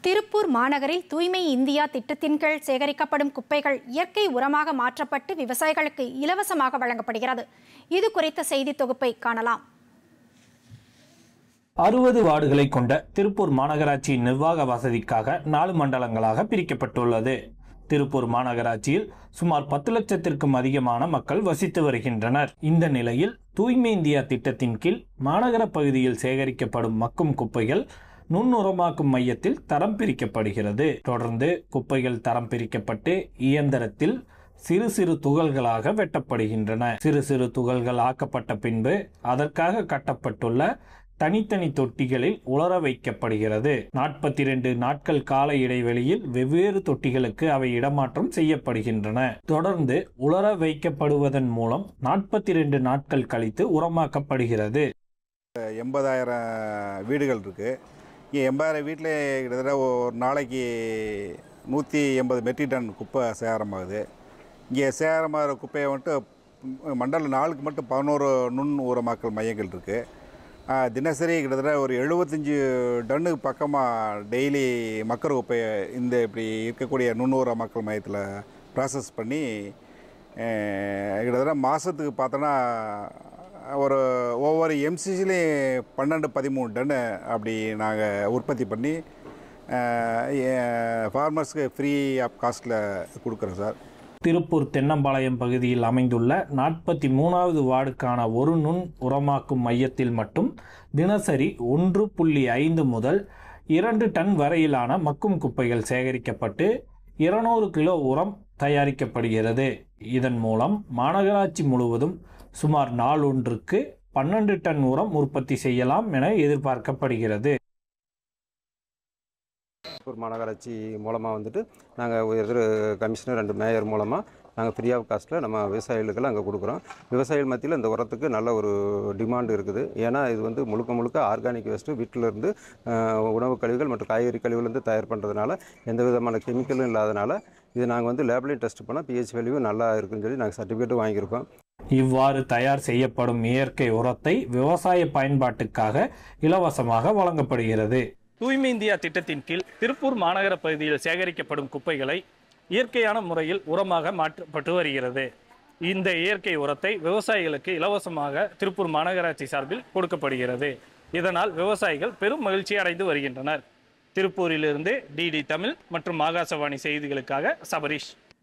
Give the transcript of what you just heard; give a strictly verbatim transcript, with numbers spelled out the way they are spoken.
திருப்பூர் மாநகரில் தூய்மை இந்தியா திட்டத்தின் கீழ் சேகரிக்கப்படும் குப்பைகள் இயற்கை உரமாக மாற்றப்பட்டு விவசாயிகளுக்கு இலவசமாக வழங்கப்படுகிறது. இது குறித்த செய்தி தொகுப்பை காணலாம். அறுபது வார்டுகளை கொண்ட திருப்பூர் மாநகராட்சியின் நிர்வாக வசதிக்காக நாலு மண்டலங்களாக பிரிக்கப்பட்டுள்ளது. திருப்பூர் மாநகராட்சியில் சுமார் பத்து லட்சத்திற்கும் அதிகமான மக்கள் வசித்து வருகின்றனர். இந்த நிலையில் தூய்மை இந்தியா திட்டத்தின் கீழ் மாநகர பகுதியில் சேகரிக்கப்படும் மக்கும் குப்பைகள் நுண்ணுரமாக்கும் மையத்தில் தரம் பிரிக்கப்படுகிறது. தொடர்ந்து குப்பைகள் தரம் பிரிக்கப்பட்டு இயந்திரத்தில் சிறு சிறு துகள்களாக வெட்டப்படுகின்றன. சிறு சிறு துகள்கள் ஆக்கப்பட்ட பின்பு அதற்காக கட்டப்பட்டுள்ள தனித்தனி தொட்டிகளில் உலர வைக்கப்படுகிறது. நாற்பத்தி இரண்டு நாட்கள் கால இடைவெளியில் வெவ்வேறு தொட்டிகளுக்கு அவை இடமாற்றம் செய்யப்படுகின்றன. தொடர்ந்து உலர வைக்கப்படுவதன் மூலம் நாற்பத்தி இரண்டு நாட்கள் கழித்து உரமாக்கப்படுகிறது. எண்பதாயிரம் வீடுகள் இருக்கு. இங்கே எண்பதாயிரம் வீட்டில் கிட்டத்தட்ட ஒரு நாளைக்கு நூற்றி எண்பது மெட்ரிக் டன் குப்பை சேகரமாகுது. இங்கே சேகரமாகிற குப்பையை வந்துட்டு மண்டல நாளுக்கு மட்டும் பதினோரு நுண் உரமாக்கல் மையங்கள் இருக்குது. தினசரி கிட்டத்தட்ட ஒரு எழுபத்தஞ்சி டன்னுக்கு பக்கமாக டெய்லி மக்கர் குப்பையை இந்த இப்படி இருக்கக்கூடிய நுண்ணூர மக்கள் மையத்தில் ப்ராசஸ் பண்ணி கிட்டத்தட்ட மாதத்துக்கு பார்த்தோன்னா ஒரு ஒவ்வொரு எம்சிசிலையும் பன்னெண்டு பதிமூணு டன்னு அப்படி நாங்கள் உற்பத்தி பண்ணி ஃபார்மர்ஸ்க்கு ஃப்ரீ ஆஃப் காஸ்ட்டில் கொடுக்குறோம் சார். திருப்பூர் தென்னம்பாளையம் பகுதியில் அமைந்துள்ள நாற்பத்தி மூணாவது வார்டுக்கான ஒரு நுண் உரமாக்கும் மையத்தில் மட்டும் தினசரி ஒன்று புள்ளி ஐந்து முதல் இரண்டு டன் வரையிலான மக்கும் குப்பைகள் சேகரிக்கப்பட்டு இருநூறு கிலோ உரம் தயாரிக்கப்படுகிறது. இதன் மூலம் மாநகராட்சி முழுவதும் சுமார் நாளொன்றுக்கு பன்னெண்டு டன் உரம் உற்பத்தி செய்யலாம் என எதிர்பார்க்கப்படுகிறது. திருப்பூர் மாநகராட்சி மூலமாக வந்துட்டு நாங்கள் ஒரு கமிஷனர் ரெண்டு மேயர் மூலமாக நாங்கள் ஃப்ரீ ஆஃப் காஸ்ட்டில் நம்ம விவசாயிகளுக்கெல்லாம் அங்கே கொடுக்குறோம். விவசாயிகள் மத்தியில் இந்த உரத்துக்கு நல்ல ஒரு டிமாண்ட் இருக்குது. ஏன்னா இது வந்து முழுக்க முழுக்க ஆர்கானிக் வேஸ்ட்டு வீட்டிலேருந்து உணவு கழிவுகள் மற்றும் காய்கறி கழிவுலேருந்து தயார் பண்ணுறதுனால எந்த விதமான கெமிக்கலும் இல்லாதனால இது நாங்கள் வந்து லேப்லையும் டெஸ்ட் பண்ணால் பிஹெச் வேல்யூ நல்லா இருக்குன்னு சொல்லி நாங்கள் சர்டிஃபிகேட்டும் வாங்கியிருக்கோம். இவ்வாறு தயார் செய்யப்படும் இயற்கை உரத்தை விவசாய பயன்பாட்டுக்காக இலவசமாக வழங்கப்படுகிறது. தூய்மை இந்தியா திட்டத்தின் கீழ் திருப்பூர் மாநகர பகுதியில் சேகரிக்கப்படும் குப்பைகளை இயற்கையான முறையில் உரமாக மாற்றப்பட்டு வருகிறது. இந்த இயற்கை உரத்தை விவசாயிகளுக்கு இலவசமாக திருப்பூர் மாநகராட்சி சார்பில் கொடுக்கப்படுகிறது. இதனால் விவசாயிகள் பெரும் மகிழ்ச்சி அடைந்து வருகின்றனர். திருப்பூரிலிருந்து டிடி தமிழ் மற்றும் ஆகாசவாணி செய்திகளுக்காக சபரீஷ்.